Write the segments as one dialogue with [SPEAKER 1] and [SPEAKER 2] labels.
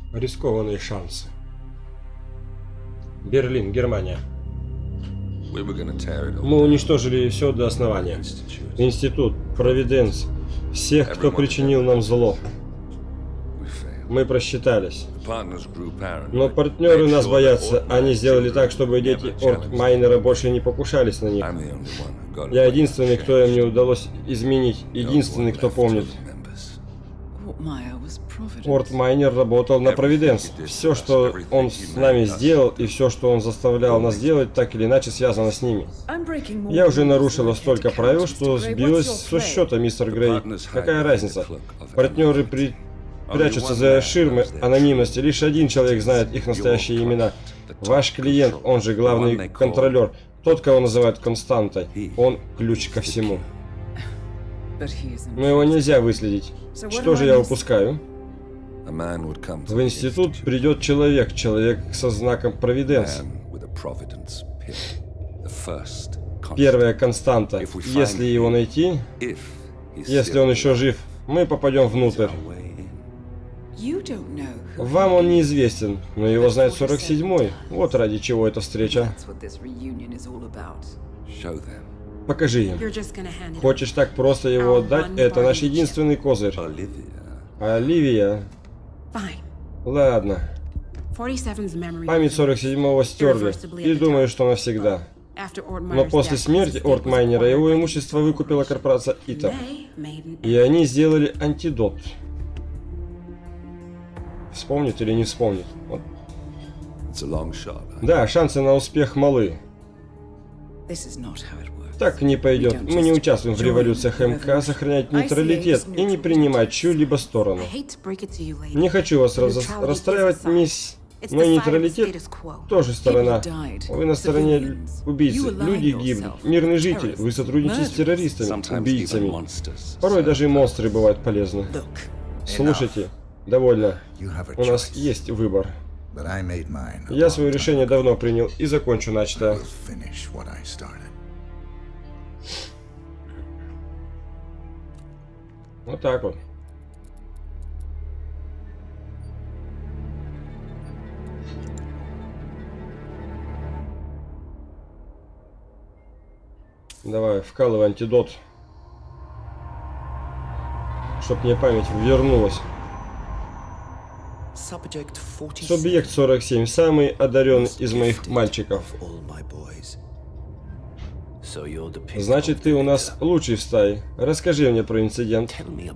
[SPEAKER 1] Рискованные шансы. Берлин, Германия. Мы уничтожили все до основания. Институт, Провиденс, всех, кто причинил нам зло. Мы просчитались. Но партнеры нас боятся. Они сделали так, чтобы дети Орт-Майнера больше не покушались на них. Я единственный, кто им не удалось изменить. Единственный, кто помнит. Орт-Майнер работал на Провиденс. Все, что он с нами сделал, и все, что он заставлял нас делать, так или иначе связано с ними. Я уже нарушила столько правил, что сбилась со счета, мистер Грей. Какая разница? Партнеры прячутся за ширмой анонимности. Лишь один человек знает их настоящие имена. Ваш клиент, он же главный контролер. Тот, кого называют Константой. Он ключ ко всему. Но его нельзя выследить. Что же я упускаю? В институт придет человек со знаком Провиденс. Первая константа. Если его найти, если он еще жив, мы попадем внутрь. Вам он неизвестен, но его знает 47-й. Вот ради чего эта встреча. Покажи им. Хочешь так просто его отдать? Это наш единственный козырь. Оливия. Ладно. Память 47-го стерли. И думаю, что навсегда. Но после смерти Орт-Майнера его имущество выкупила корпорация ИТА. И они сделали антидот. Вспомнит или не вспомнит? Вот. Да, шансы на успех малы. Так не пойдет. Мы не участвуем в революциях МК, сохранять нейтралитет и не принимать чью-либо сторону. Не хочу вас расстраивать, мисс, но нейтралитет тоже сторона. Вы на стороне убийцы. Люди гибнут. Мирный житель. Вы сотрудничаете с террористами, убийцами. Порой даже монстры бывают полезны. Слушайте, довольно. У нас есть выбор. Я свое решение давно принял и закончу начатое. Вот так вот. Давай, вкалывай антидот. Чтоб мне память вернулась. Субъект 47, самый одаренный из моих мальчиков. Значит, ты у нас лучший в стае. Расскажи мне про инцидент.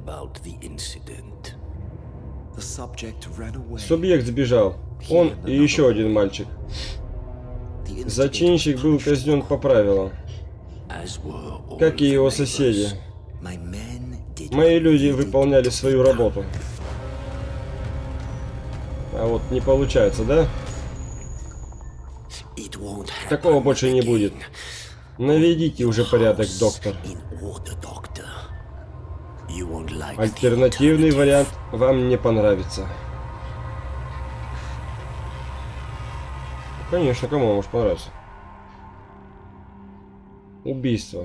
[SPEAKER 1] Субъект сбежал. Он и еще один мальчик. Зачинщик был казнен по правилам, как и его соседи. Мои люди выполняли свою работу. А вот не получается, да? Такого больше не будет. Наведите уже порядок, доктор. Альтернативный вариант вам не понравится. Конечно, кому может понравиться? Убийство.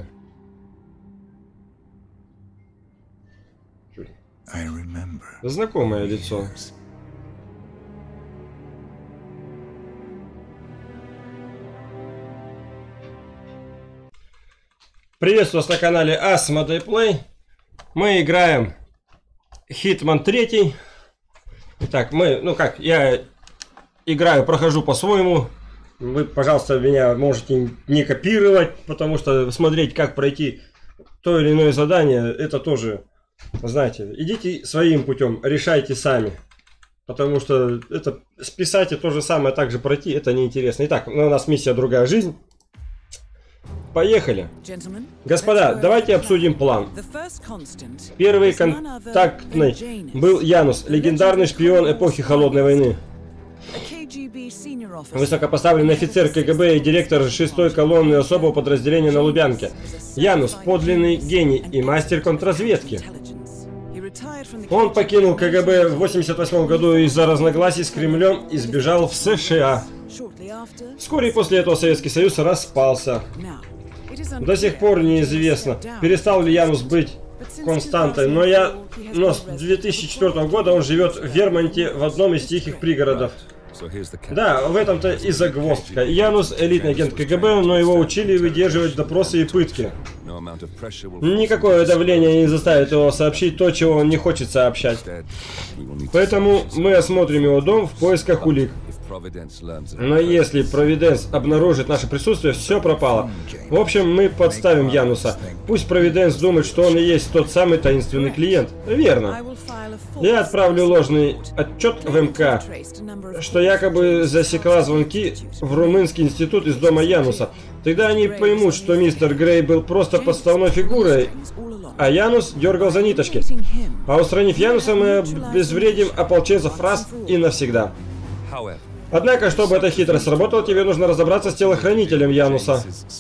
[SPEAKER 1] Знакомое лицо. Приветствую вас на канале Asmodee Play. Мы играем Hitman 3. Итак, я играю, прохожу по-своему. Вы, пожалуйста, меня можете не копировать, потому что смотреть, как пройти то или иное задание, это тоже, знаете, идите своим путем, решайте сами. Потому что это списать и то же самое также пройти, это неинтересно. Итак, у нас миссия «Другая жизнь». Поехали. Господа, давайте обсудим план. Первый контактный был Янус, легендарный шпион эпохи Холодной войны. Высокопоставленный офицер КГБ и директор 6-й колонны особого подразделения на Лубянке. Янус – подлинный гений и мастер контрразведки. Он покинул КГБ в 1988 году из-за разногласий с Кремлем и сбежал в США. Вскоре после этого Советский Союз распался. До сих пор неизвестно, перестал ли Янус быть константой, но с 2004 года он живет в Вермонте в одном из тихих пригородов. Да, в этом-то и загвоздка. Янус элитный агент КГБ, но его учили выдерживать допросы и пытки. Никакое давление не заставит его сообщить то, чего он не хочет сообщать. Поэтому мы осмотрим его дом в поисках улик. Но если Провиденс обнаружит наше присутствие, все пропало. В общем, мы подставим Януса. Пусть Провиденс думает, что он и есть тот самый таинственный клиент. Верно. Я отправлю ложный отчет в МК, что якобы засекла звонки в румынский институт из дома Януса. Тогда они поймут, что мистер Грей был просто подставной фигурой, а Янус дергал за ниточки. А устранив Януса, мы обезвредим ополченцев раз и навсегда. Однако, чтобы эта хитрость сработала, тебе нужно разобраться с телохранителем Януса.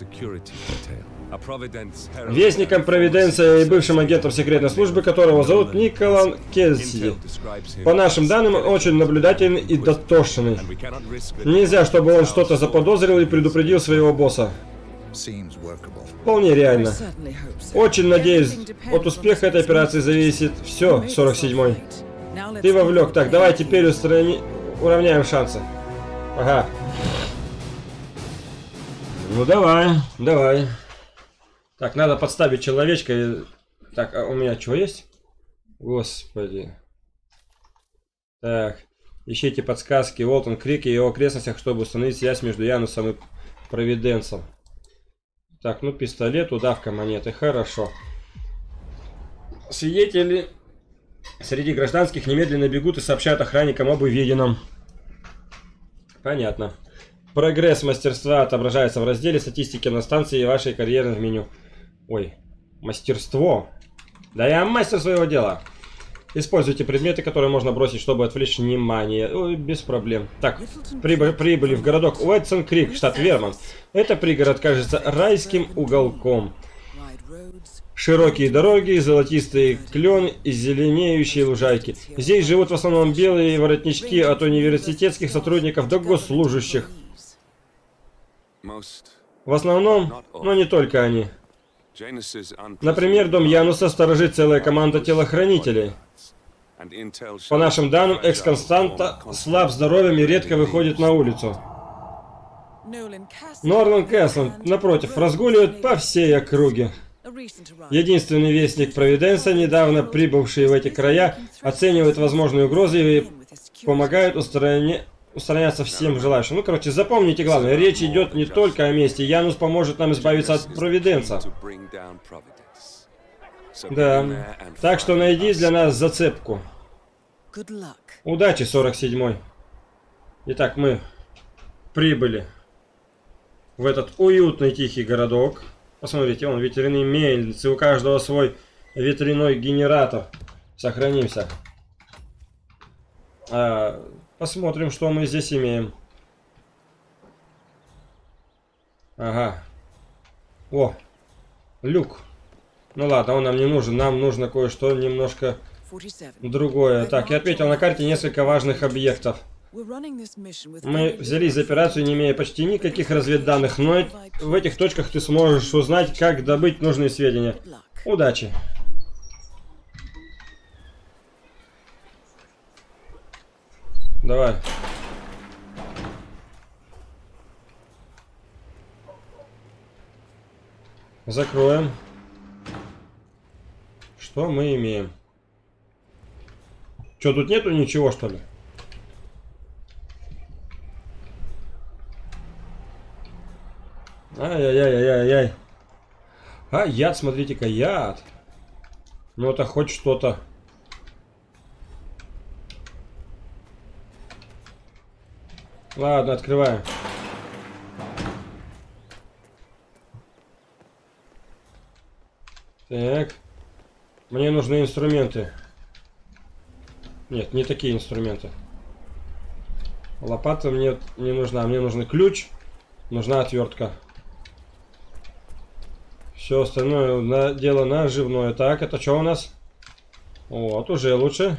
[SPEAKER 1] Вестником Провиденция и бывшим агентом секретной службы, которого зовут Николан Кельси. По нашим данным, он очень наблюдательный и дотошный. Нельзя, чтобы он что-то заподозрил и предупредил своего босса. Вполне реально. Очень надеюсь, от успеха этой операции зависит все, 47-й. Ты вовлек. Так, давай теперь уравняем шансы. Ага. Ну давай, давай. Так, надо подставить человечка. Так, а у меня что есть? Господи. Так, ищите подсказки Уолтон Крик и его окрестностях, чтобы установить связь между Янусом и Провиденсом. Так, ну пистолет, удавка монеты, хорошо. Свидетели среди гражданских немедленно бегут и сообщают охранникам об увиденном. Понятно. Прогресс мастерства отображается в разделе статистики на станции и вашей карьеры в меню. Ой, мастерство. Да я мастер своего дела. Используйте предметы, которые можно бросить, чтобы отвлечь внимание. Ой, без проблем. Так, прибыли в городок Уэтсон Крик, штат Вермонт. Это пригород кажется райским уголком. Широкие дороги, золотистый клен и зеленеющие лужайки. Здесь живут в основном белые воротнички от университетских сотрудников до госслужащих. В основном, но не только они. Например, дом Януса сторожит целая команда телохранителей. По нашим данным, экс-константа слаб здоровьем и редко выходит на улицу. Нолан Кэслон, напротив, разгуливает по всей округе. Единственный вестник Провиденса, недавно прибывший в эти края, оценивает возможные угрозы и помогает устраняться всем желающим. Ну, короче, запомните главное, речь идет не только о месте. Янус поможет нам избавиться от Провиденса. Да. Так что найди для нас зацепку. Удачи, 47-й. Итак, мы прибыли в этот уютный тихий городок. Посмотрите, вон ветряные мельницы, у каждого свой ветряной генератор. Сохранимся. Посмотрим, что мы здесь имеем. Ага. О, люк. Ну ладно, он нам не нужен. Нам нужно кое-что немножко другое. Так, я отметил на карте несколько важных объектов. Мы взялись за операцию, не имея почти никаких разведданных, но в этих точках ты сможешь узнать, как добыть нужные сведения. Удачи! Давай. Закроем. Что мы имеем? Что, тут нету ничего, что ли? Ай-яй-яй-яй-яй. А, яд, смотрите-ка, яд. Ну, это хоть что-то. Ладно, открываем. Так. Мне нужны инструменты. Нет, не такие инструменты. Лопата мне не нужна. Мне нужен ключ. Нужна отвертка. Все остальное дело наживное. Так, это что у нас? Вот, уже лучше.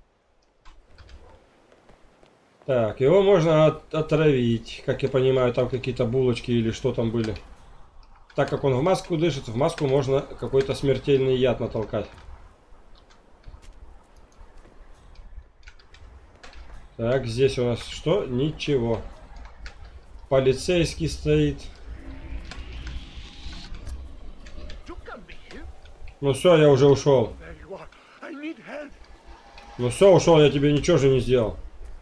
[SPEAKER 1] Так, его можно отравить. Как я понимаю, там какие-то булочки или что там были. Так как он в маску дышит, в маску можно какой-то смертельный яд натолкать. Так, здесь у нас что? Ничего. Полицейский стоит. Ну все, я уже ушел. Ну все, ушел, я тебе ничего же не сделал.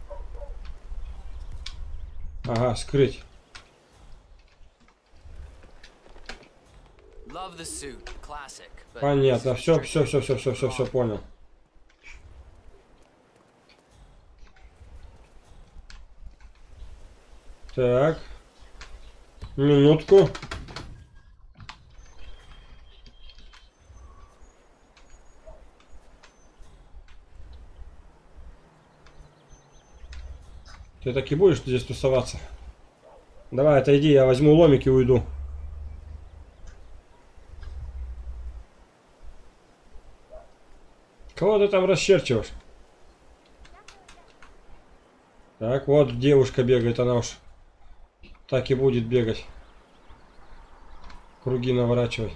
[SPEAKER 1] Ага, скрыть. Понятно, все, понял. Так. Минутку. Ты так и будешь здесь тусоваться? Давай, отойди, я возьму ломик и уйду. Кого ты там расчерчиваешь? Так, вот девушка бегает, она уж так и будет бегать. Круги наворачивать.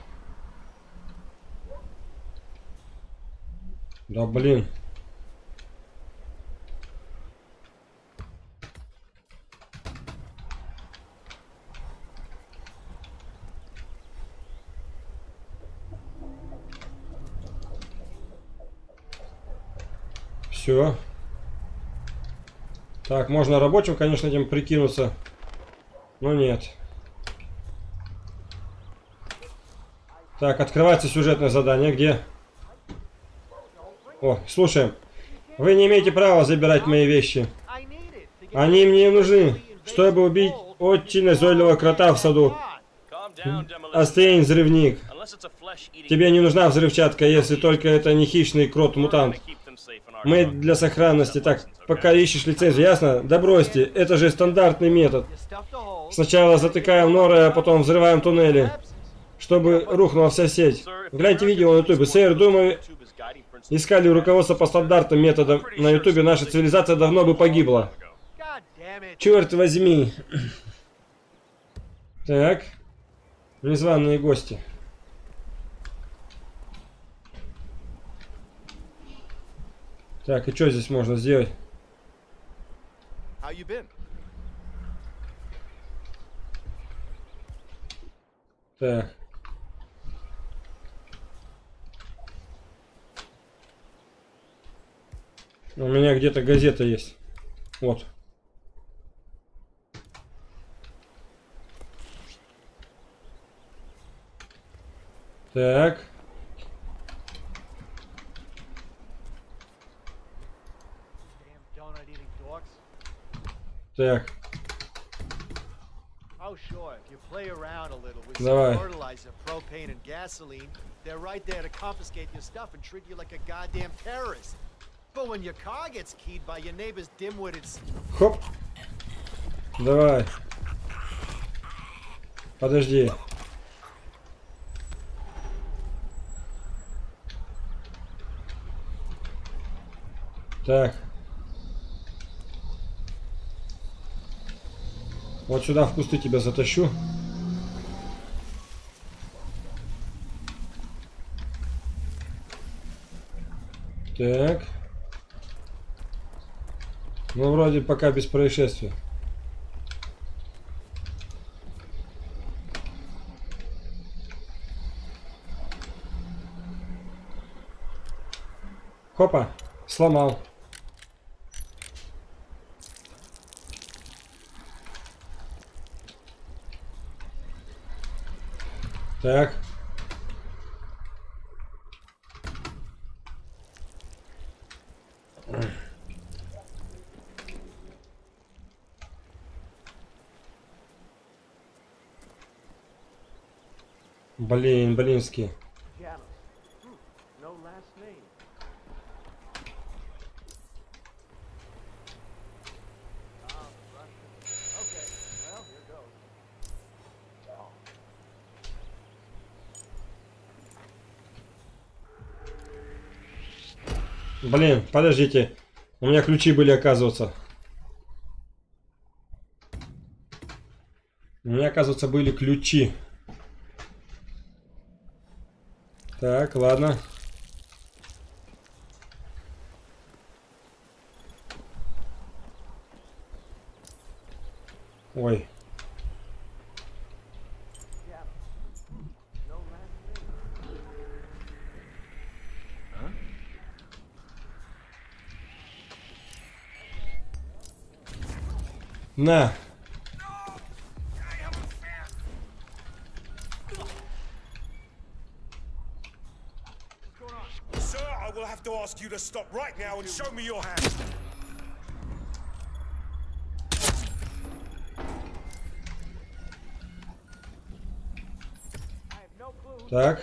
[SPEAKER 1] Да блин. Все. Так, можно рабочим, конечно, этим прикинуться. Но нет. Так, открывается сюжетное задание. Где? О, слушаем. Вы не имеете права забирать мои вещи. Они мне нужны, чтобы убить очень назойливого крота в саду. Остынь, взрывник. Тебе не нужна взрывчатка, если только это не хищный крот-мутант. Мы для сохранности. Так, пока ищешь лицензию, ясно? Да бросьте, это же стандартный метод. Сначала затыкаем норы, а потом взрываем туннели, чтобы рухнула вся сеть. Гляньте видео на ютубе. Сэр, думаю, искали руководство по стандартным методам. На ютубе наша цивилизация давно бы погибла. Черт возьми. Так. Незваные гости. Так, и что здесь можно сделать? Так. У меня где-то газета есть. Вот. Так. Так. Давай. Хоп. Давай. Подожди. Так. Вот сюда в кусты тебя затащу. Так. Ну, вроде пока без происшествия. Хопа, сломал. Так. Блин, блинский. Блин, подождите. У меня ключи были, оказывается. У меня, оказывается, были ключи. Так, ладно. Ой. На.
[SPEAKER 2] Sir, I will have to ask you to stop right now and show me your hand.
[SPEAKER 1] Так.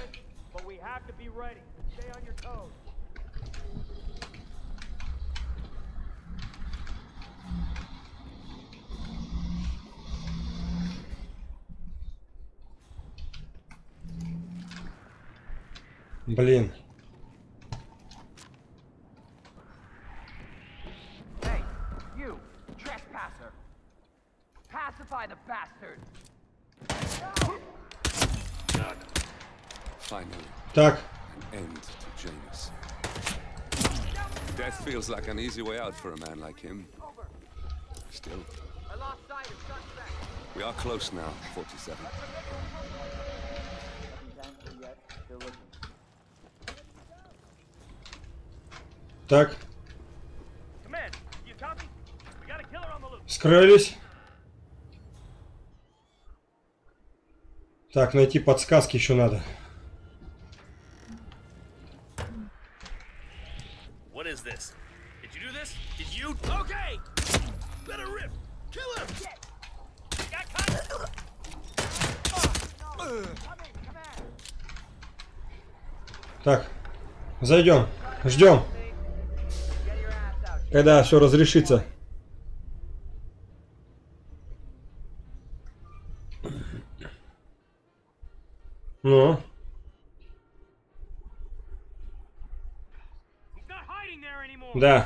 [SPEAKER 1] Блин.
[SPEAKER 3] Hey, you, trespasser. Pacify the bastard.
[SPEAKER 4] Finally,
[SPEAKER 1] Так.
[SPEAKER 4] an end to Janus. Death feels like an easy way out for a man like him. Still,
[SPEAKER 3] I lost sight of suspect.
[SPEAKER 4] we are close now, 47.
[SPEAKER 1] Так. Скрылись. Так, найти подсказки еще надо.
[SPEAKER 2] What is this? Did you do this? Did you? Okay! Let her rip! Kill him!
[SPEAKER 1] Так. Зайдем. Ждем. Когда все разрешится. Ну. Да.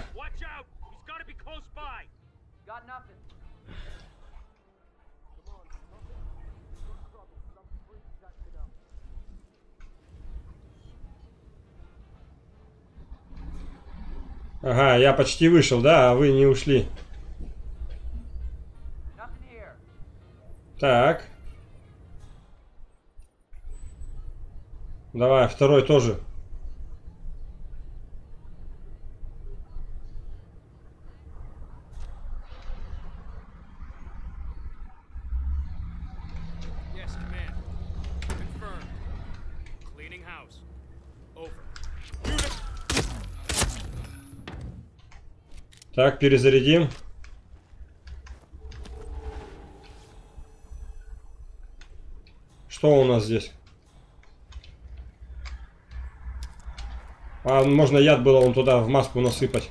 [SPEAKER 3] Got nothing.
[SPEAKER 1] Ага, я почти вышел, да, а вы не ушли.
[SPEAKER 3] Nothing here.
[SPEAKER 1] Так. Давай, второй тоже.
[SPEAKER 2] Yes, command. Confirmed. Cleaning house. Over.
[SPEAKER 1] Так, перезарядим. Что у нас здесь? А, можно яд было вон туда в маску насыпать.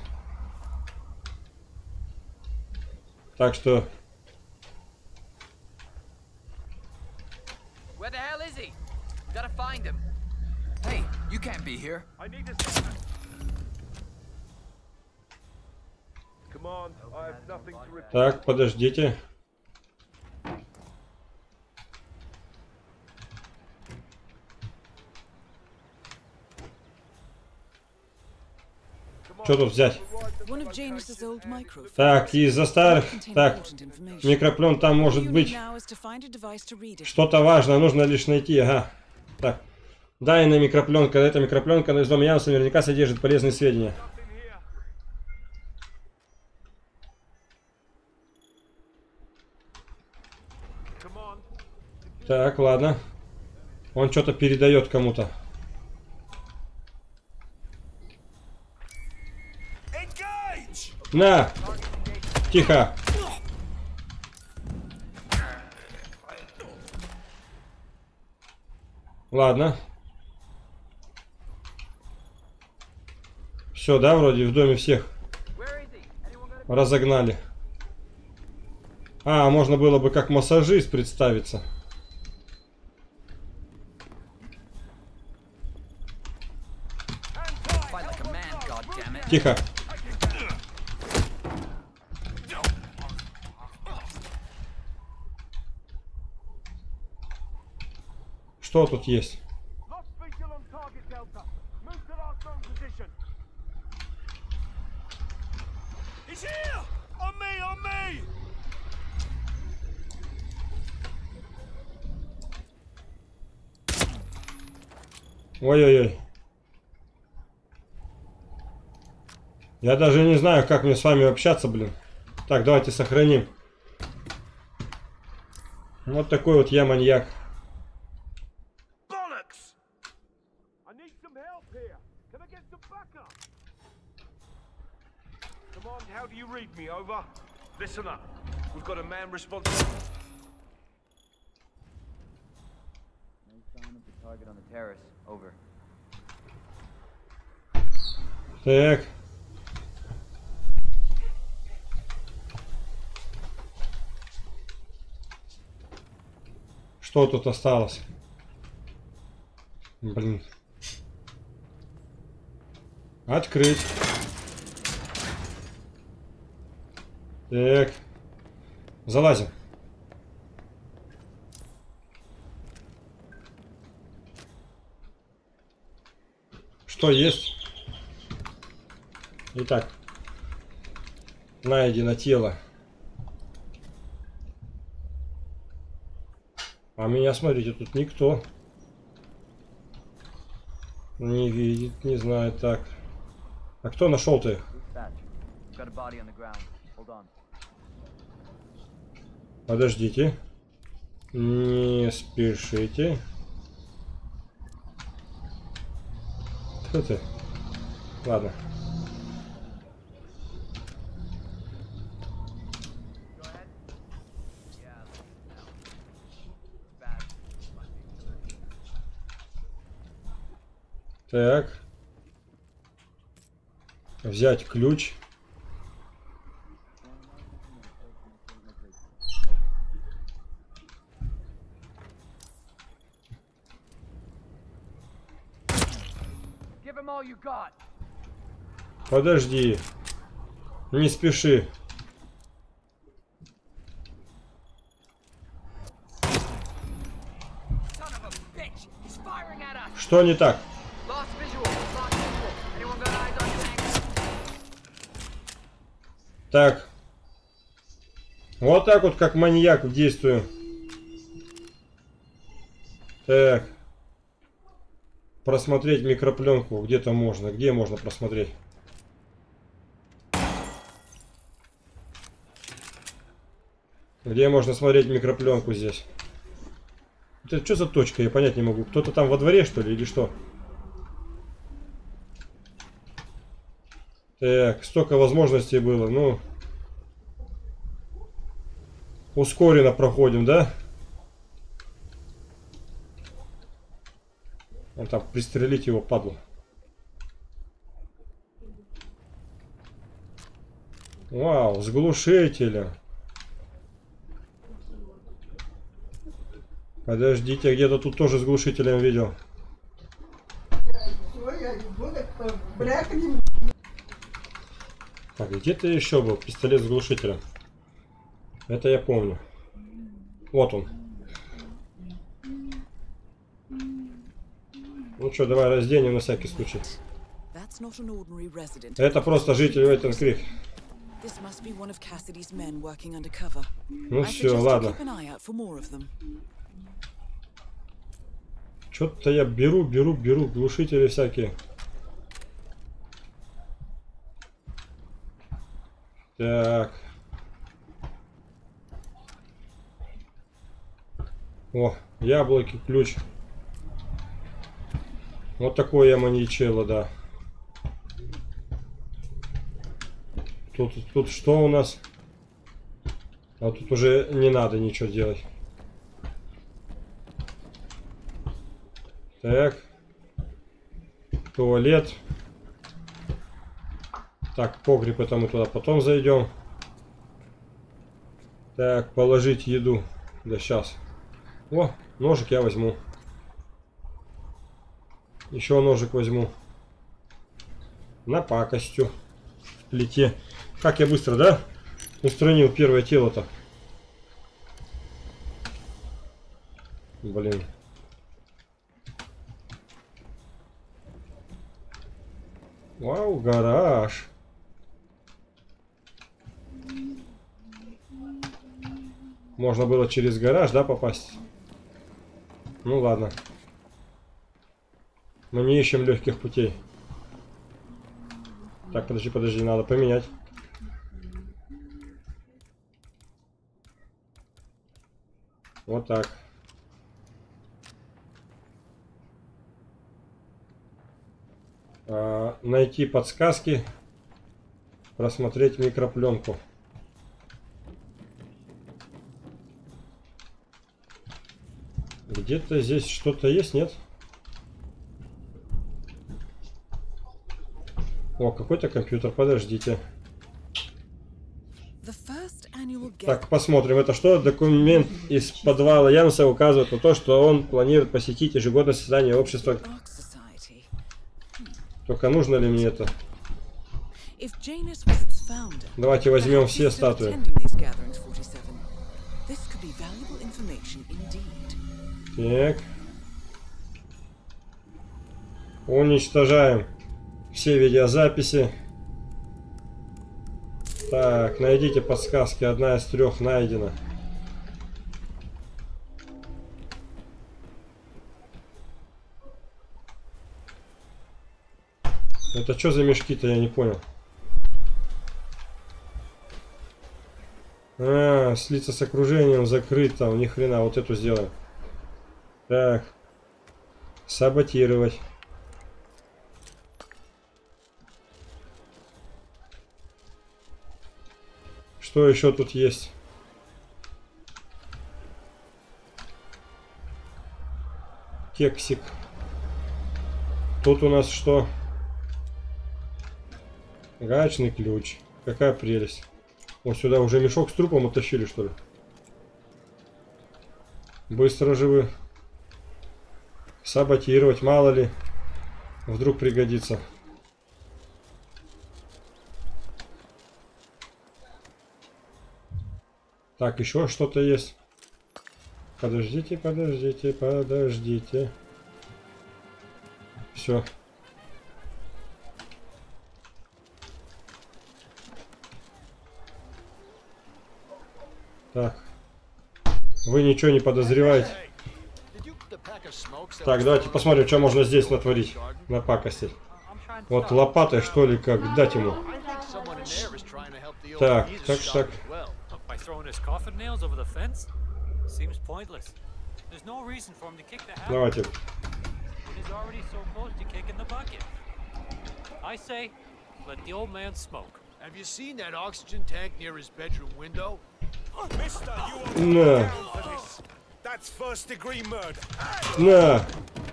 [SPEAKER 1] Так что...
[SPEAKER 3] Where the hell is he? Gotta find him. Hey, you can't be here.
[SPEAKER 2] I need this. Command, I have nothing to report.
[SPEAKER 1] Так, подождите. Что тут взять? Так, из-за старых... Так, микроплен там может быть. Что-то важное, нужно лишь найти. Ага. Так. Данная микропленка. Эта микропленка из дома Януса наверняка содержит полезные сведения. Так, ладно. Он что-то передает кому-то. На! Тихо! Ладно. Все, да, вроде в доме всех разогнали. А, можно было бы как массажист представиться. Тихо. Что тут есть? Ой-ой-ой. Я даже не знаю, как мне с вами общаться, блин. Так, давайте сохраним. Вот такой вот я маньяк.
[SPEAKER 2] How do you read me? Over. Listen up. We've got a man responsible.
[SPEAKER 3] No sign of the target on the terrace. Over.
[SPEAKER 1] Так. Что тут осталось? Блин. Открыть. Так. Залазим. Что есть? Итак. Найдено тело. А меня, смотрите, тут никто не видит, не знает. Так. А кто нашел-то их? Подождите. Не спешите. Кто ты? Ладно. Так. Взять ключ. Подожди. Не спеши. Что не так? Так. Вот так вот, как маньяк действую. Так. Просмотреть микропленку где-то можно. Где можно просмотреть? Где можно смотреть микропленку здесь? Это что за точка? Я понять не могу. Кто-то там во дворе, что ли, или что? Так, столько возможностей было. Ну, ускоренно проходим, да? Он там, пристрелить его, падлу. Вау, с глушителем. Подождите, где-то тут тоже с глушителем видел. Так, где-то еще был пистолет с глушителем. Это я помню. Вот он. Ну что, давай разденем на всякий случай. Это просто житель Уэйтон-Крик. Ну все, ладно. Что-то я беру глушители всякие. Так. О, яблоки, ключ. Вот такое я маньячелло, да. Тут что у нас? А тут уже не надо ничего делать. Так. Туалет. Так, погреб, это мы туда потом зайдем. Так, положить еду. Да сейчас. О, ножик я возьму. Еще ножик возьму. Напакостью в плите. Как я быстро, да? Устранил первое тело-то. Блин. Вау, гараж. Можно было через гараж, да, попасть? Ну ладно. Мы не ищем легких путей. Так, подожди, надо поменять. Вот так. Найти подсказки. Просмотреть микропленку. Где-то здесь что-то есть, нет? О, какой-то компьютер, подождите. Так, посмотрим, это что? Документ из подвала Януса указывает на то, что он планирует посетить ежегодное заседание общества. Только нужно ли мне это? Давайте возьмем все статуи. Так. Уничтожаем все видеозаписи. Так, найдите подсказки. Одна из 3 найдена. Это что за мешки-то, я не понял. Слиться с окружением закрыт там, ни хрена, вот эту сделаем. Так. Саботировать. Что еще тут есть? Кексик. Тут у нас что? Гаечный ключ. Какая прелесть. Вот сюда уже мешок с трупом утащили, что ли? Быстро живы. Саботировать, мало ли. Вдруг пригодится. Так, еще что-то есть. Подождите. Все. Так. Вы ничего не подозреваете. Так, давайте посмотрим, что можно здесь натворить. Напакостить. Вот лопатой, что ли, как дать ему. Так. Давайте. На. На.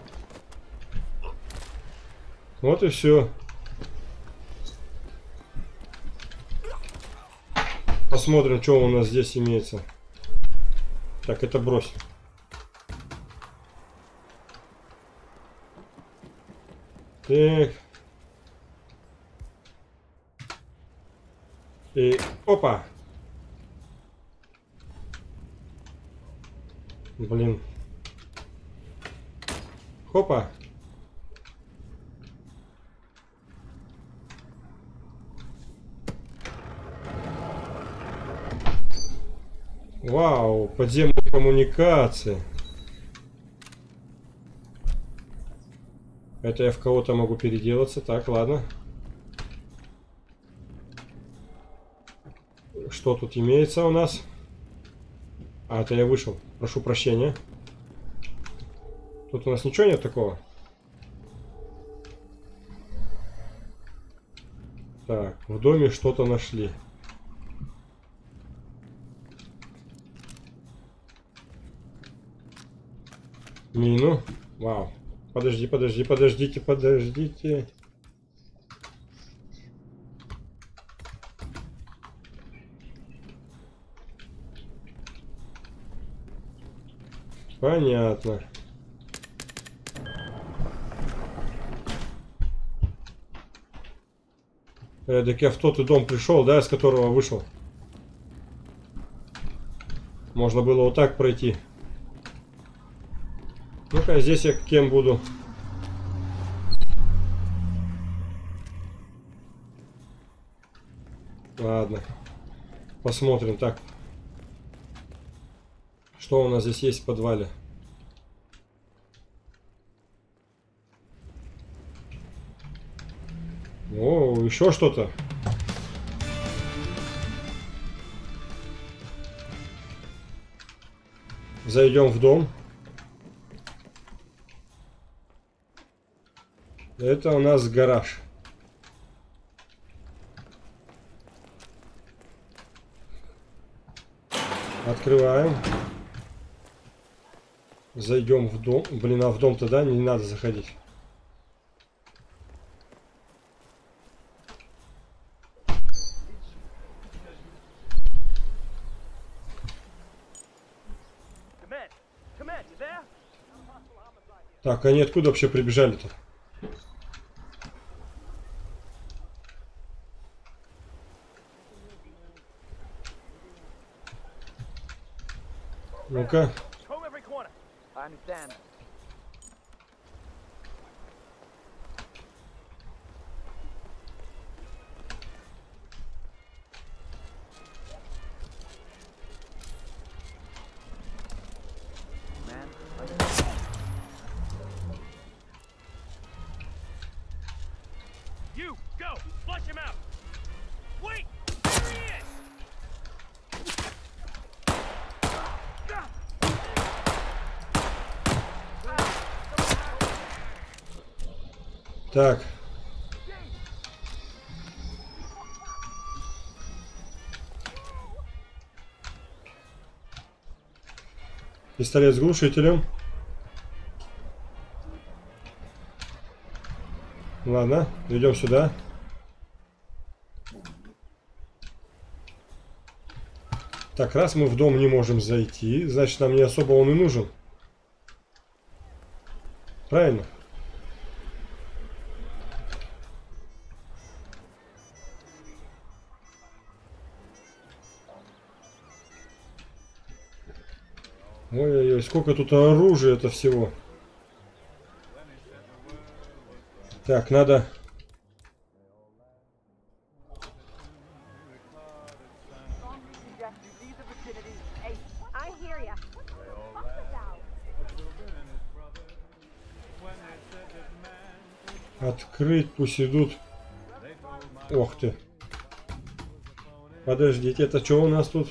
[SPEAKER 1] Вот и все. Посмотрим, что у нас здесь имеется. Так, это брось. Так. И опа. Блин. Хопа. Вау, подземные коммуникации. Это я в кого-то могу переделаться. Так, ладно. Что тут имеется у нас? А, это я вышел. Прошу прощения. Тут у нас ничего нет такого. Так, в доме что-то нашли. Мину. Вау. Подождите. Понятно. Так я в тот и дом пришел, да, из которого вышел. Можно было вот так пройти. Ну-ка, здесь я кем буду? Ладно. Посмотрим. Так. Что у нас здесь есть в подвале? еще что-то. Зайдем в дом. Это у нас гараж. Открываем. Зайдем в дом. Блин, а в дом-то, да, не надо заходить. Так, они откуда вообще прибежали-то? Ну-ка.
[SPEAKER 2] You go, flush him out. Wait, there he is.
[SPEAKER 1] Так. Пистолет с глушителем. Ладно, идем сюда. Так, раз мы в дом не можем зайти, значит, нам не особо он и нужен. Правильно? Ой-ой-ой, сколько тут оружия это всего. Так, надо... Открыть, пусть идут. Ох ты. Подождите, это что у нас тут?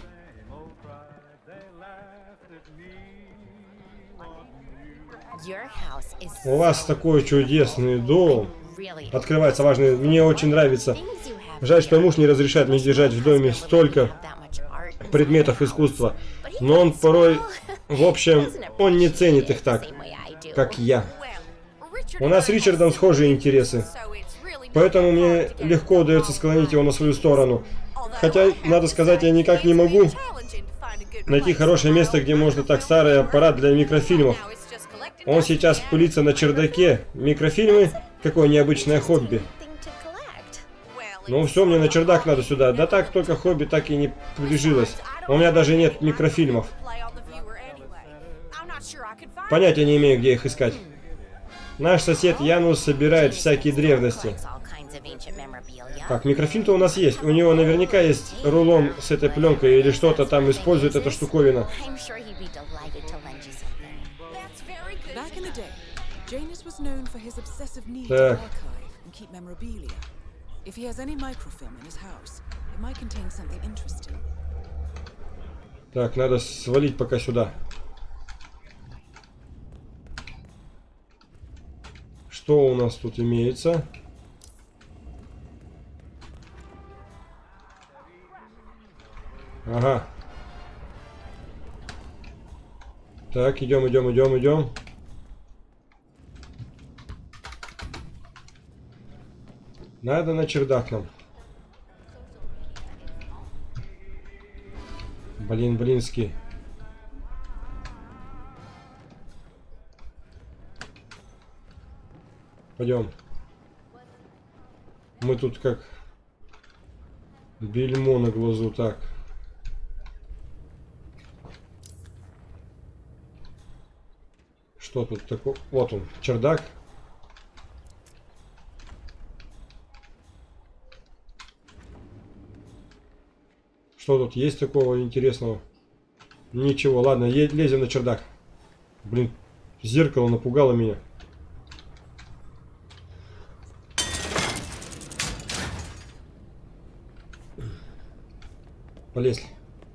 [SPEAKER 1] У вас такой чудесный дом. Открывается важный. Мне очень нравится. Жаль, что муж не разрешает мне держать в доме столько предметов искусства. Но он порой, в общем, он не ценит их так, как я. У нас с Ричардом схожие интересы. Поэтому мне легко удается склонить его на свою сторону. Хотя, надо сказать, я никак не могу найти хорошее место, где можно так старый аппарат для микрофильмов. Он сейчас пылится на чердаке. Микрофильмы? Какое необычное хобби. Ну все, мне на чердак надо сюда. Да так, только хобби так и не прижилось. У меня даже нет микрофильмов. Понятия не имею, где их искать. Наш сосед Янус собирает всякие древности. Так, микрофильм-то у нас есть. У него наверняка есть рулон с этой пленкой или что-то там использует эта штуковина. Так. Так, надо свалить пока сюда. Что у нас тут имеется? Ага. Так, идем, идем, идем, идем. Надо на чердак нам. Блин, блинский. Пойдем. Мы тут как бельмо на глазу. Так. Что тут такое? Вот он, чердак. Что тут есть такого интересного? Ничего. Ладно, лезем на чердак. Блин, зеркало напугало меня. Полезли.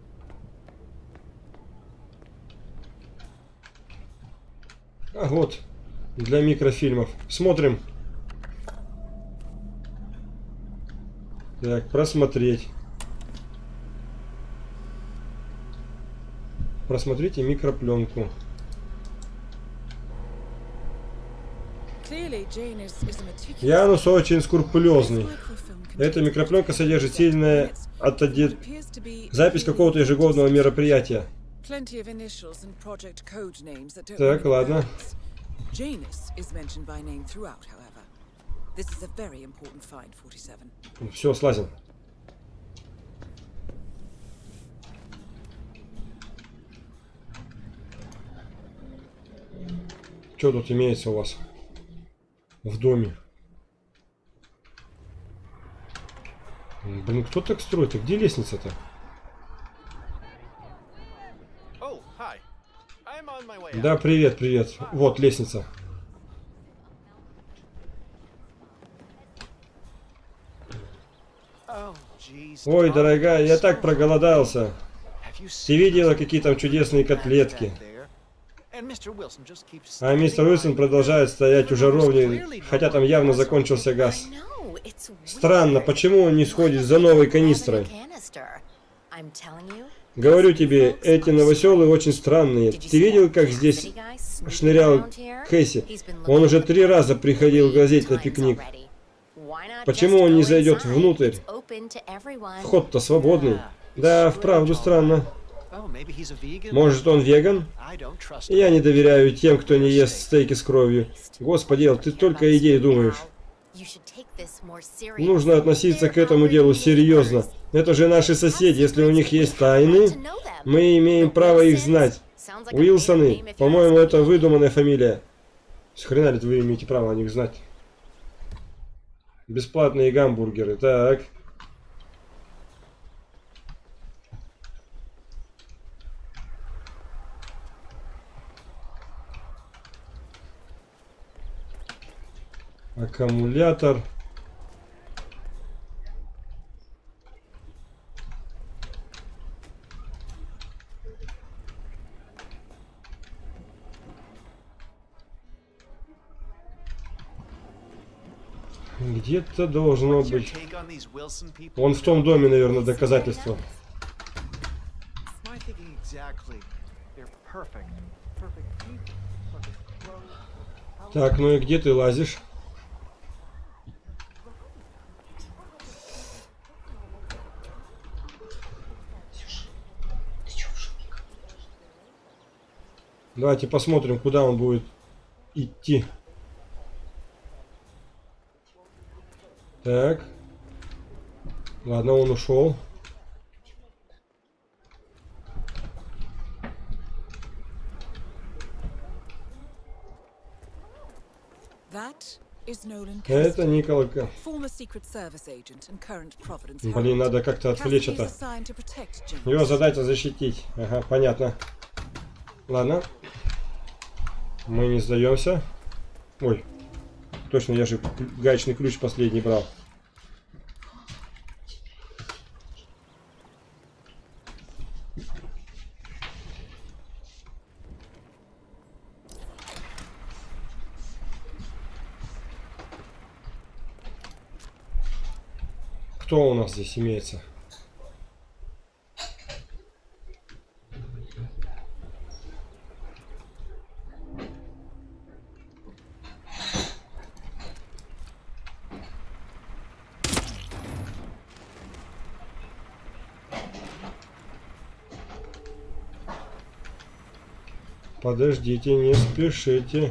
[SPEAKER 1] А вот, для микрофильмов. Смотрим. Так, просмотреть. Просмотрите микропленку. Янус очень скрупулезный. Эта микропленка содержит сильное запись какого-то ежегодного мероприятия. Так, ладно. Все, слазим. Что тут имеется у вас в доме? Блин, кто так строит? А где лестница-то? Да, привет, привет. Вот лестница. Ой, дорогая, я так проголодался. Ты видела, какие там чудесные котлетки? А мистер Уилсон продолжает стоять уже ровнее, хотя там явно закончился газ. Странно, почему он не сходит за новой канистрой? Говорю тебе, эти новоселы очень странные. Ты видел, как здесь шнырял Кэсси? Он уже 3 раза приходил глазеть на пикник. Почему он не зайдет внутрь? Вход-то свободный. Да, вправду странно. Может, он веган? Я не доверяю тем, кто не ест стейки с кровью. Господи, ты только идей думаешь. Нужно относиться к этому делу серьезно. Это же наши соседи. Если у них есть тайны, мы имеем право их знать. Уилсоны, по-моему, это выдуманная фамилия. С хрена ли вы имеете право о них знать? Бесплатные гамбургеры. Так. Аккумулятор. Где-то должно быть. Он в том доме, наверное, доказательство. Так, ну и где ты лазишь? Давайте посмотрим, куда он будет идти. Так. Ладно, он ушел. Это Никола. Блин, надо как-то отвлечь это. Его задача защитить. Ага, понятно. Ладно. Мы не сдаемся. Ой. Точно, я же гаечный ключ последний брал. Кто у нас здесь имеется? Подождите, не спешите.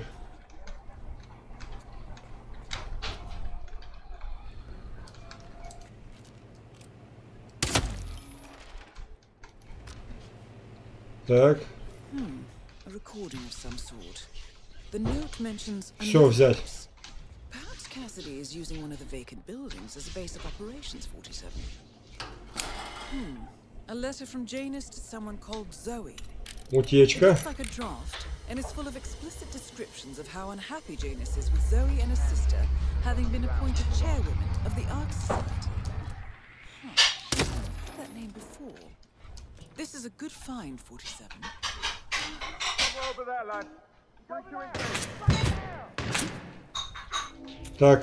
[SPEAKER 1] Так. Все взять. Cassidy is using one of the vacant buildings as a base of operations, 47. A letter from Janus to someone called Zoe. Утечка. It's like a draft, and it's full of explicit descriptions of how unhappy Janus is with Zoe and her sister having been appointed chairwomen of the Ark Society. That name
[SPEAKER 5] came before. This is a good find, 47.
[SPEAKER 1] Так.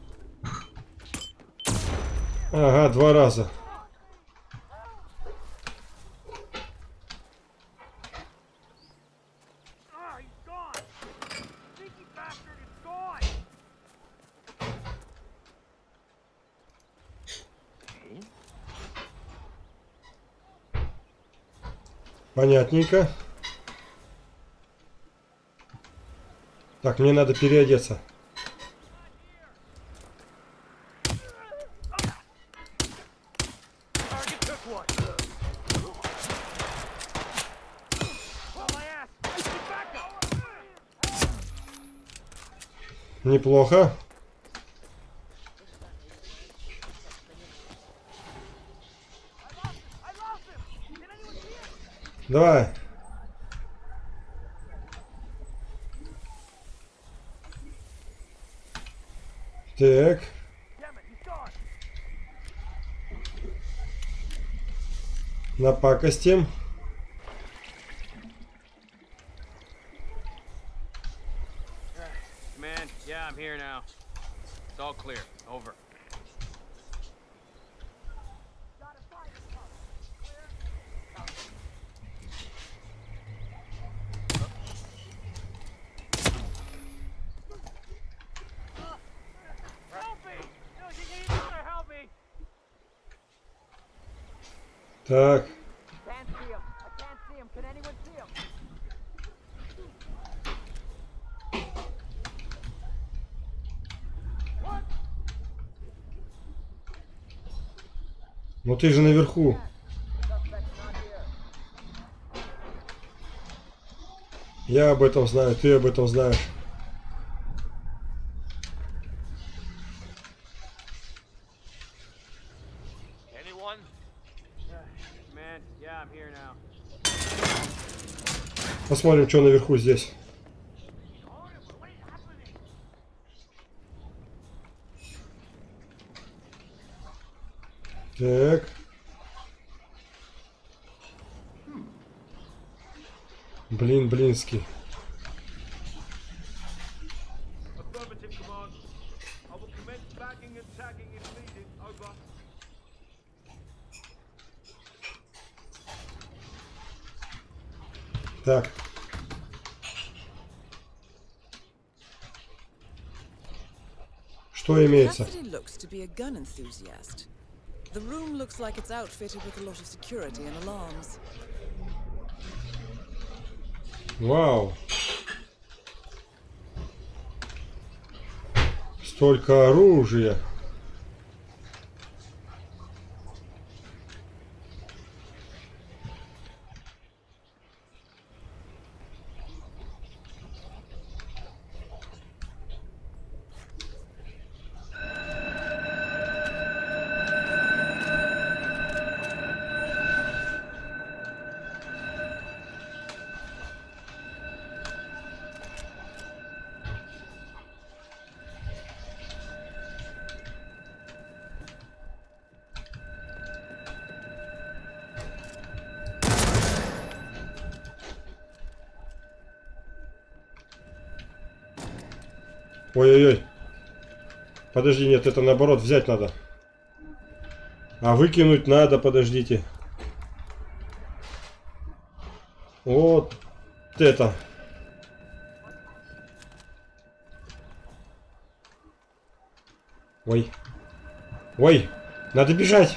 [SPEAKER 1] Ага, 2 раза. Понятненько. Так, мне надо переодеться. Неплохо. Давай. Так. Напакостим.
[SPEAKER 2] Man, yeah, I'm here now. It's all clear. Over.
[SPEAKER 1] Так. Ну ты же наверху. Я об этом знаю, ты об этом знаешь.
[SPEAKER 2] Anyone? Man, yeah, I'm here now.
[SPEAKER 1] Посмотрим, что наверху здесь. Так. Блин, блинский.
[SPEAKER 2] Affirmative command. I will commence bagging and tagging if needed. Over.
[SPEAKER 1] Так. Что имеется?
[SPEAKER 5] Cassidy looks to be a gun enthusiast. The room looks like it's outfitted with a lot of security and alarms.
[SPEAKER 1] Вау. Столько оружия. Ой-ой-ой. Подожди, нет, это наоборот взять надо. А выкинуть надо, подождите. Вот это. Ой. Ой, надо бежать.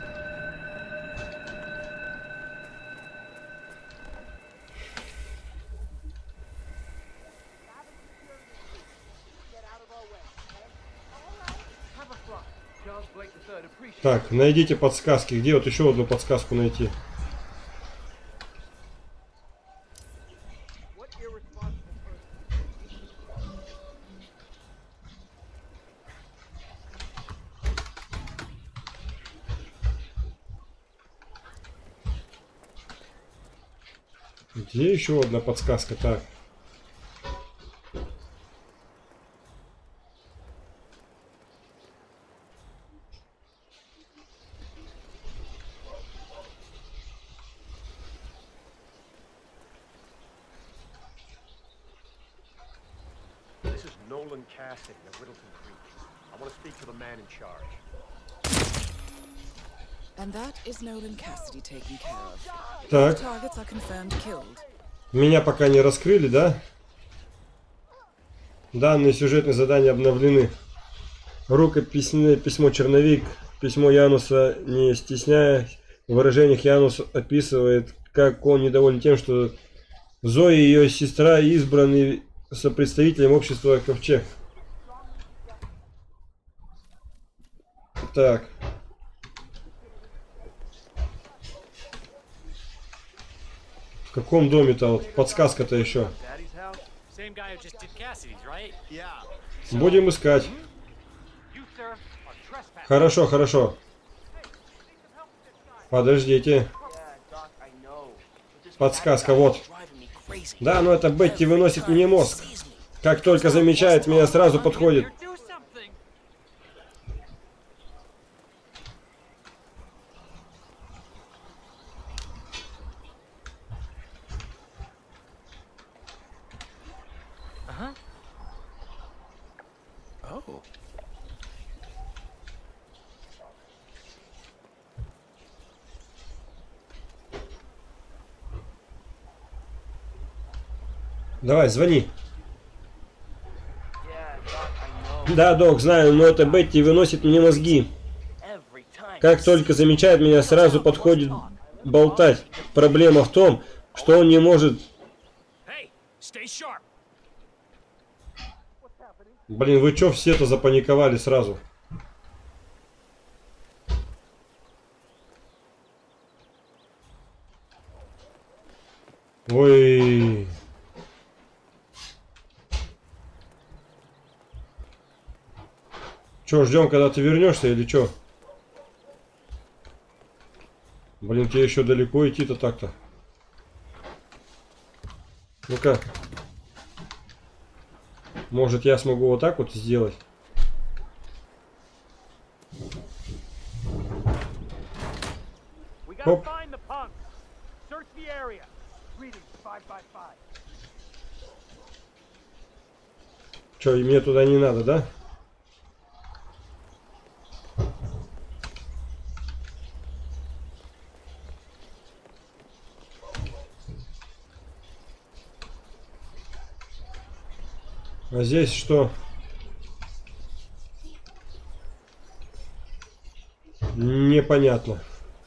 [SPEAKER 1] Так, найдите подсказки. Где вот еще одну подсказку найти? Где еще одна подсказка? Так.
[SPEAKER 6] Nolan Cassidy of Whittleton Creek. I want to speak to the man in charge.
[SPEAKER 5] And that is Nolan Cassidy taken care of.
[SPEAKER 1] Так.
[SPEAKER 5] Targets are confirmed killed.
[SPEAKER 1] Меня пока не раскрыли, да? Данные сюжетные задания обновлены. Рукописное письмо черновик. Письмо Януса, не стесняясь в выражениях, Янус описывает, как он недоволен тем, что Зои и ее сестра избраны сопредставителем общества Ковчег. Так. В каком доме-то? Вот подсказка-то еще. Будем искать. Хорошо, хорошо. Подождите. Подсказка, вот. Да, но это Бетти выносит мне мозг. Как только замечает меня, сразу подходит. Давай, звони. Да, док, знаю, но это Бетти выносит мне мозги. Как только замечает меня, сразу подходит болтать. Проблема в том, что он не может... Блин, вы чё все-то запаниковали сразу? Ой... Че, ждем, когда ты вернешься или что? Блин, тебе еще далеко идти-то так-то. Ну-ка. Может, я смогу вот так вот сделать? Оп. Че, и мне туда не надо, да? А здесь что? Непонятно.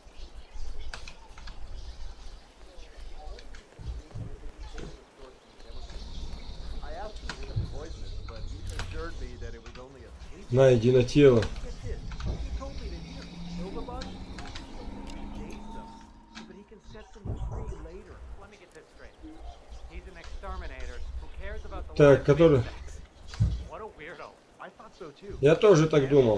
[SPEAKER 1] Найдено тело. Так, который... Я тоже так думал.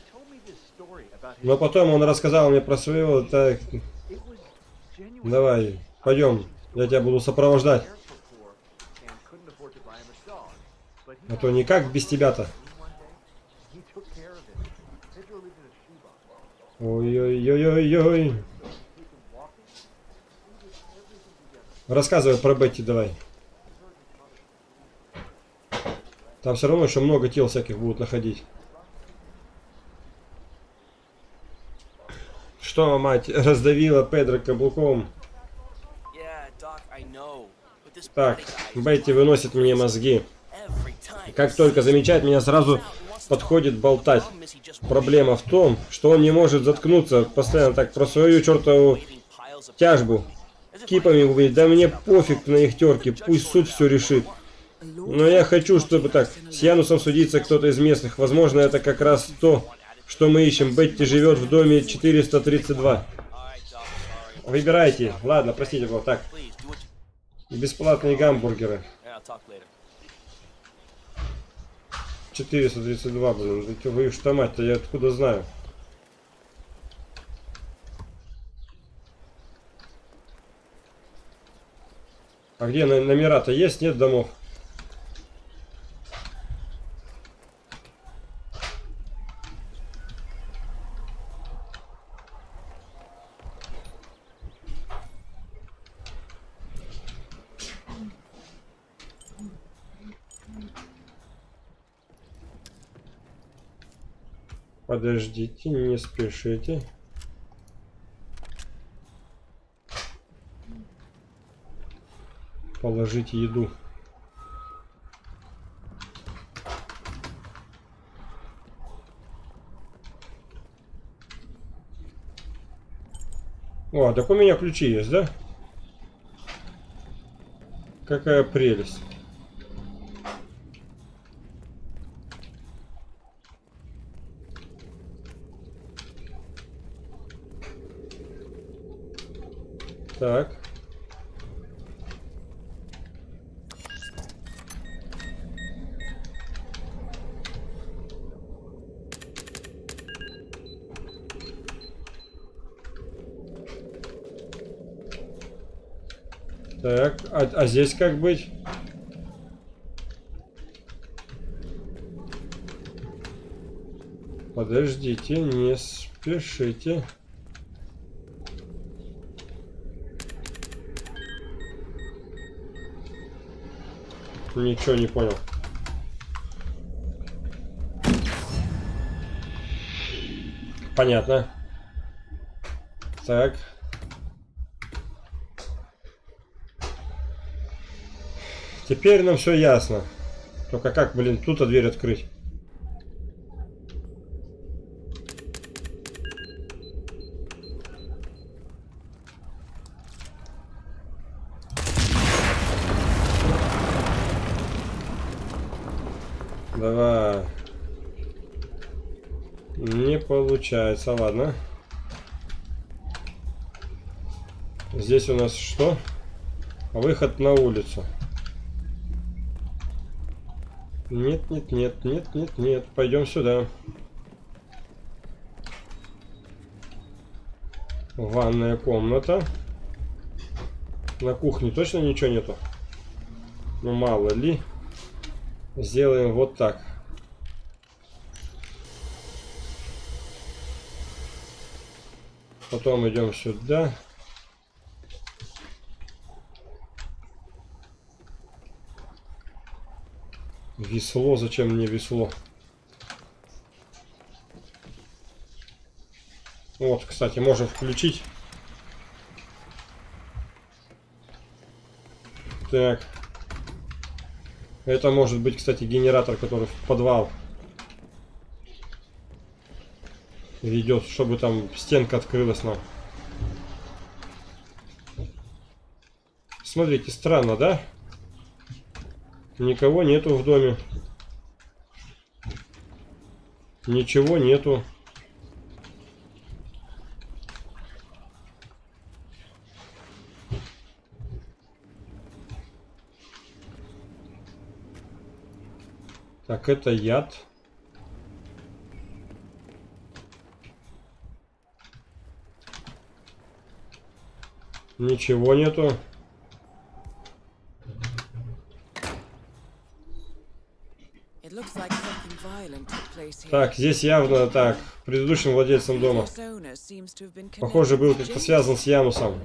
[SPEAKER 1] Но потом он рассказал мне про своего... Так... Давай, пойдем. Я тебя буду сопровождать. А то никак без тебя-то. Ой-ой-ой-ой-ой. Рассказывай про Бетти давай. Там все равно еще много тел всяких будут находить. Что, мать, раздавила Педро каблуком? Так, Бетти выносит мне мозги. Как только замечает меня, сразу подходит болтать. Проблема в том, что он не может заткнуться постоянно так про свою чертову тяжбу. Кипами говорит, да мне пофиг на их терки, пусть суд все решит. Но я хочу, чтобы так, с Янусом судиться кто-то из местных. Возможно, это как раз то, что мы ищем. Бетти живет в доме 432. Выбирайте. Ладно, простите, вот так. Бесплатные гамбургеры. 432, блин. Вы что, мать-то, я откуда знаю? А где номера-то есть? Нет домов? Подождите, не спешите. Положите еду. О, так у меня ключи есть, да? Какая прелесть. Так. Так, а здесь как быть? Подождите, не спешите. Ничего не понял. Понятно. Так. Теперь нам все ясно. Только как, блин, тут дверь открыть? Давай. Не получается, ладно. Здесь у нас что? Выход на улицу. Нет, нет, нет, нет, нет, нет. Пойдем сюда. Ванная комната. На кухне точно ничего нету? Ну, мало ли. Сделаем вот так. Потом идем сюда. Весло, зачем мне весло? Вот, кстати, можем включить. Так. Это может быть, кстати, генератор, который в подвал ведет, чтобы там стенка открылась нам. Смотрите, странно, да? Никого нету в доме. Ничего нету. Так, это яд. Ничего нету. Так, здесь явно так, предыдущим владельцем дома. Похоже, был как-то связан с Янусом.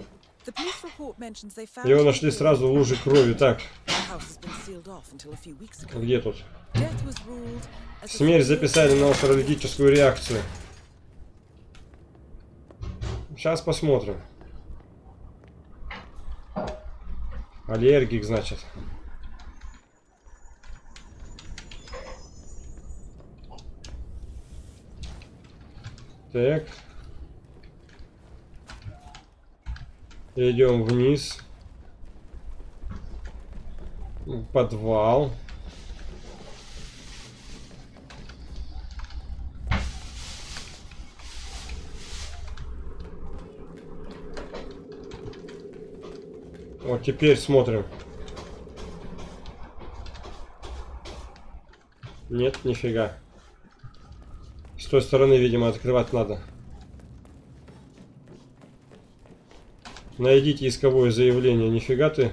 [SPEAKER 1] Его нашли сразу в луже крови. Так, где тут? Смерть записали на аллергическую реакцию. Сейчас посмотрим. Аллергик, значит. Так. Идем вниз. Подвал. Вот теперь смотрим. Нет, нифига. С той стороны, видимо, открывать надо. Найдите исковое заявление. Нифига ты.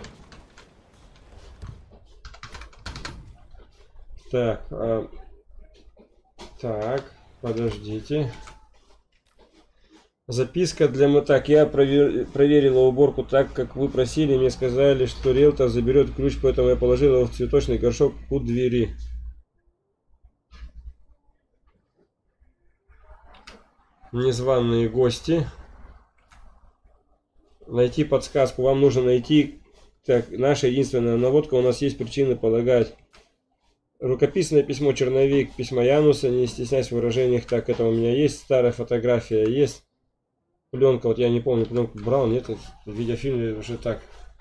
[SPEAKER 1] Так. Так, подождите. Записка для... Так, я проверила уборку так, как вы просили. Мне сказали, что риэлтор заберет ключ, поэтому я положила его в цветочный горшок у двери. Незваные гости. Найти подсказку. Вам нужно найти... Так, наша единственная наводка. У нас есть причины полагать. Рукописное письмо, черновик, письма Януса. Не стесняйся в выражениях. Так, это у меня есть. Старая фотография есть. Пленка, вот я не помню, пленку брал, нет, в видеофильме уже так.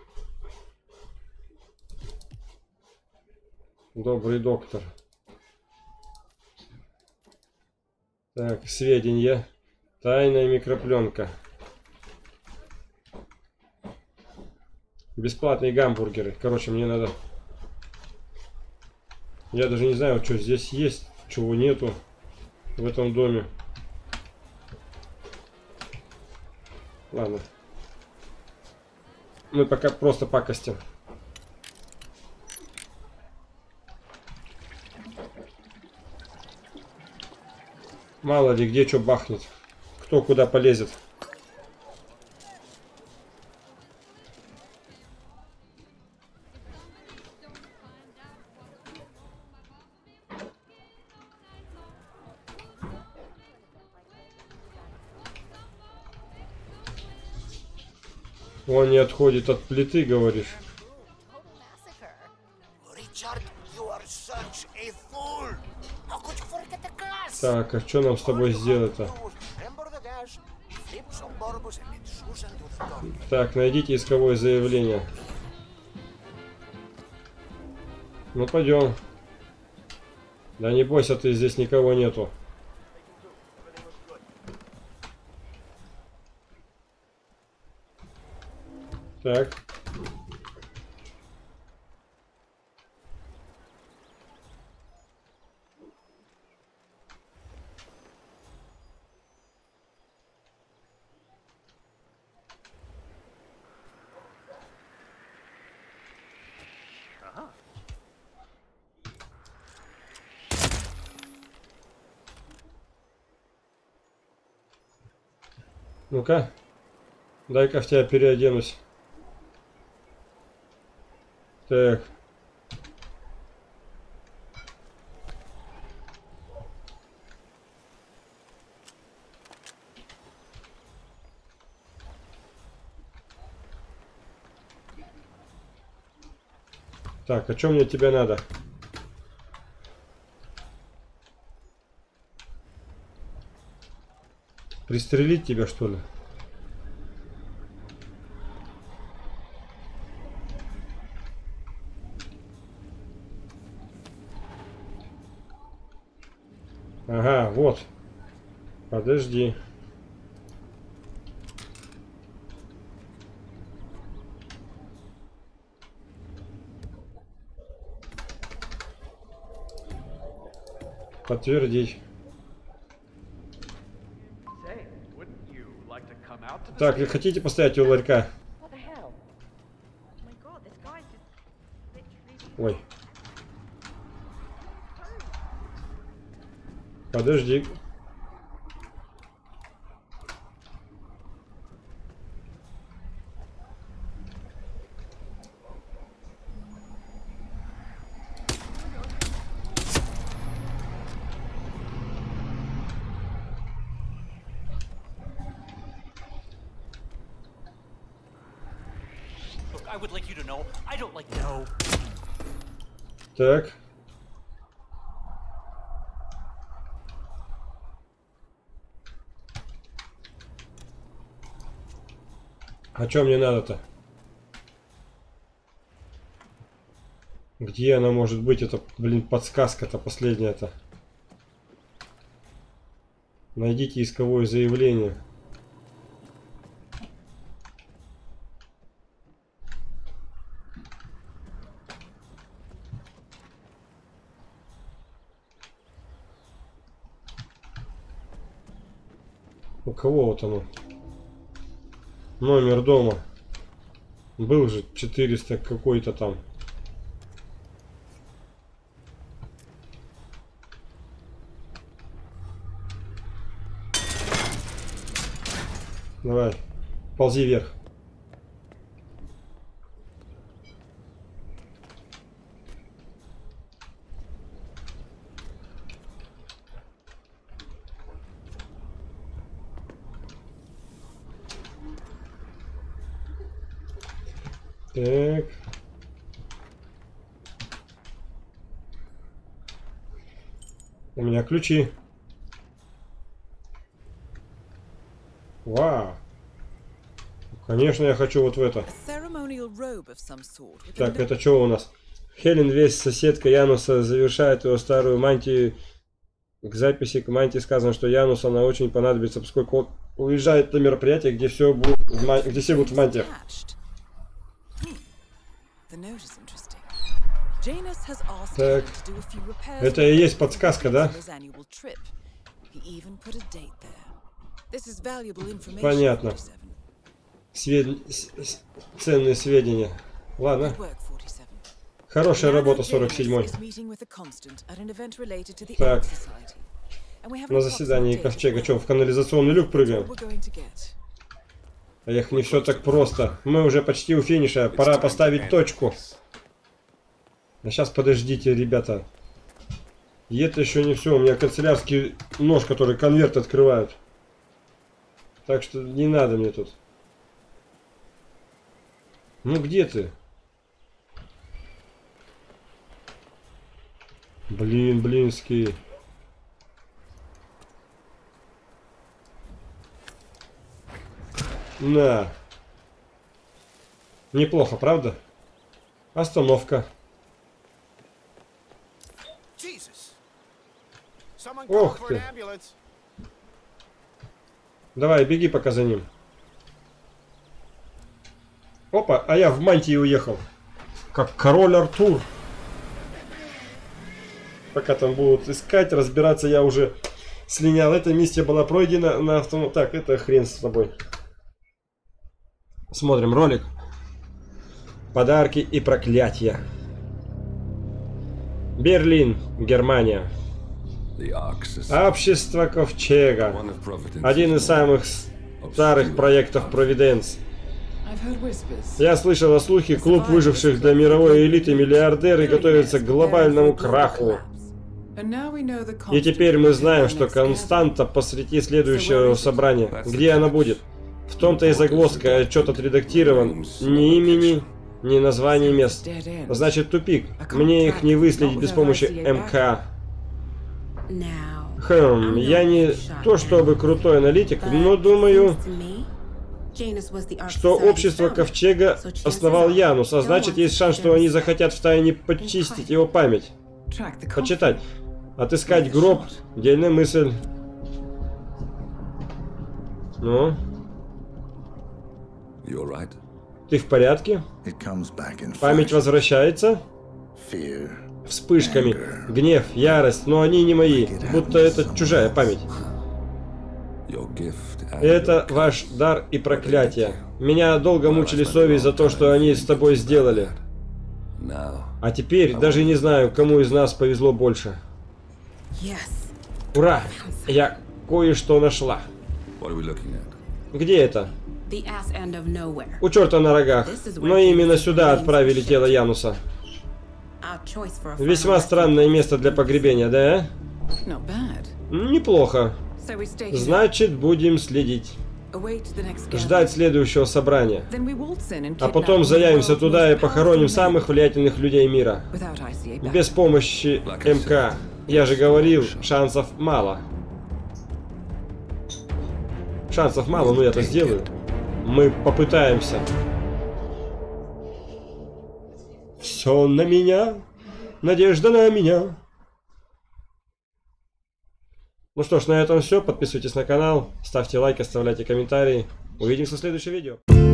[SPEAKER 1] Добрый доктор. Так, сведения. Тайная микропленка. Бесплатные гамбургеры. Короче, мне надо... Я даже не знаю, что здесь есть, чего нету в этом доме. Ладно. Мы пока просто пакостим. Мало ли где что бахнет. Кто куда полезет. Он не отходит от плиты, говоришь. Так, а что нам с тобой сделать-то? Так, найдите исковое заявление. Ну, пойдем. Да не бойся, ты, здесь никого нету. Так. Ну-ка, дай-ка в тебя переоденусь. Так. Так, а что мне от тебя надо? Пристрелить тебя, что ли? Ага, вот. Подожди. Подтвердить. Так, вы хотите постоять у ларька? Ой. Подожди. Так. А что мне надо-то? Где она может быть? Это, блин, подсказка-то последняя-то. Найдите исковое заявление. У кого вот оно? Номер дома. Был же 400 какой-то там. Давай, ползи вверх. Так. У меня ключи. Вау. Конечно, я хочу вот в это. Так, это что у нас? Хелен Вест, соседка Януса, завершает его старую мантию. К записи к мантии сказано, что Янусу она очень понадобится, поскольку он уезжает на мероприятие, где все будут в мантиях. Так. Это и есть подсказка, да? Понятно. Ценные сведения. Ладно. Хорошая работа, 47-й. Так. На заседании Ковчега. Что, в канализационный люк прыгаем? Эх, не все так просто. Мы уже почти у финиша. Пора поставить точку. А сейчас подождите, ребята. И это еще не все. У меня канцелярский нож, который конверт открывают. Так что не надо мне тут. Ну где ты? Блин, блинский. На. Неплохо, правда? Остановка. Ох ты. Давай, беги пока за ним. Опа, а я в мантии уехал. Как король Артур. Пока там будут искать, разбираться, я уже слинял. Эта миссия была пройдена на автомат. Так, это хрен с тобой. Смотрим ролик. Подарки и проклятия. Берлин, Германия. Общество Ковчега. Один из самых старых проектов Провиденс. Я слышал о слухе, клуб выживших для мировой элиты миллиардеры готовится к глобальному краху. И теперь мы знаем, что Константа посреди следующего собрания. Где она будет? В том-то и загвоздка, отчет отредактирован. Ни имени, ни названий мест. Значит, тупик. Мне их не выследить без помощи МК. Я не то чтобы крутой аналитик, но думаю, что общество Ковчега основал Янус, а значит, есть шанс, что они захотят втайне почистить его память. Почитать. Отыскать гроб. Дельная мысль. Ну? Ты в порядке? Память возвращается? Вспышками. Гнев, ярость, но они не мои. Будто это чужая память. Это ваш дар и проклятие. Меня долго мучили совесть за то, что они с тобой сделали. А теперь даже не знаю, кому из нас повезло больше. Ура! Я кое-что нашла. Где это? У черта на рогах. Но именно сюда отправили тело Януса. Весьма странное место для погребения, да? Неплохо. Значит, будем следить. Ждать следующего собрания. А потом заявимся туда и похороним самых влиятельных людей мира. Без помощи МК. Я же говорил, шансов мало. Шансов мало, но я это сделаю. Мы попытаемся. Все на меня. Надежда на меня. Ну что ж, на этом все. Подписывайтесь на канал, ставьте лайк, оставляйте комментарии. Увидимся в следующем видео.